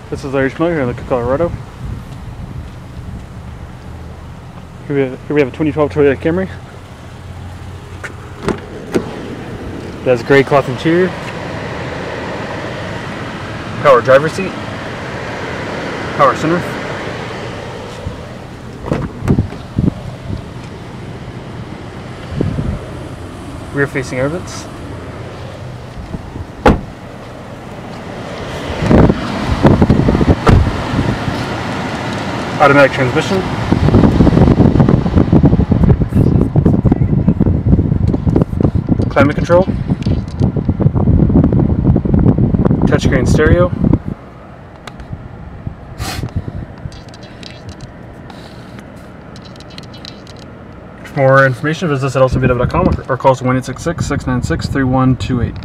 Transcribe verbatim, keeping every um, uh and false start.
This is L H M here in Lakewood, Colorado. Here we have, here we have a twenty twelve Toyota Camry. It has gray cloth interior, power driver seat, power center, rear facing air vents, automatic transmission, climate control, touchscreen stereo, for more information visit us at L C B W dot com or call us one eight six six, six nine six, three one two eight.